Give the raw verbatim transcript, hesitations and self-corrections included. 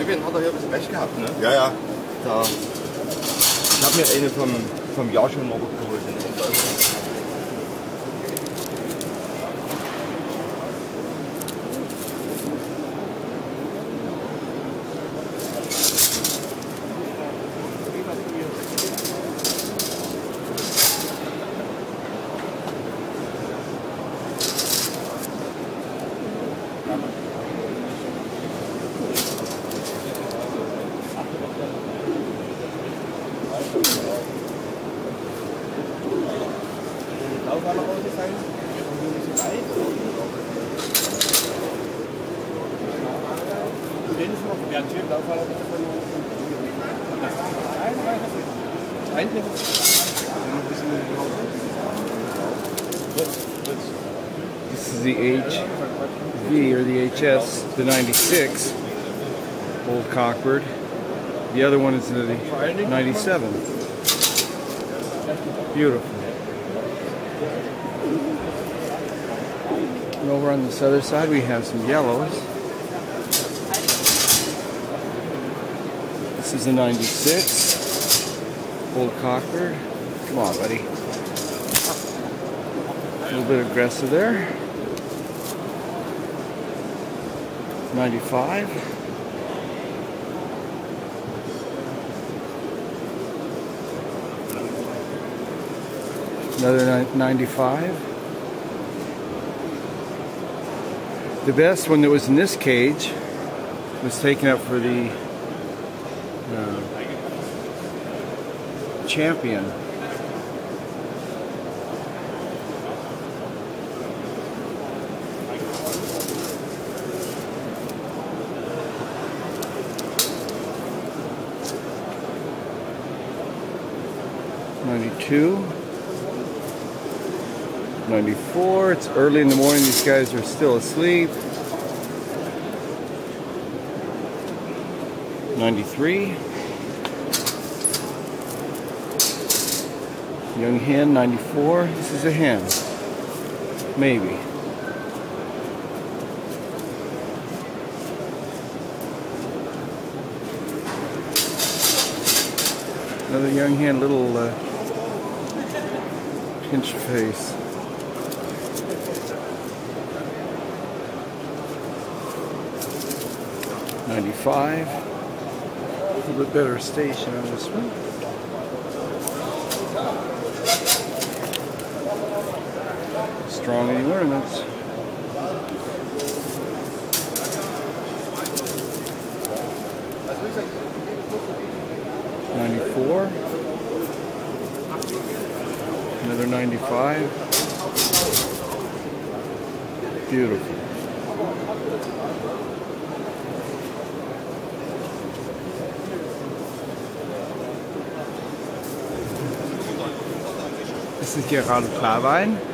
Neuwien hat er ja ein bisschen recht gehabt, ne? Ja, ja. Da, ich habe mir eine vom, vom Jahr schon mal geholt. Ne? This is the H V or the H S, the ninety-six, old Cockbird. The other one is the ninety-seven. Beautiful. And over on this other side we have some yellows. This is a ninety-six, old Cockbird. Come on, buddy. A little bit aggressive there. ninety-five. Another ninety-five. The best one that was in this cage was taken up for the uh, champion. ninety-two, ninety-four, it's early in the morning, these guys are still asleep. ninety-three, young hen, ninety-four, this is a hen, maybe. Another young hen, little uh, pinch face. ninety-five. A little bit better station on this one. Strong in the ornaments. ninety-four. Another ninety-five. Beautiful. Das ist gerade Klarwein.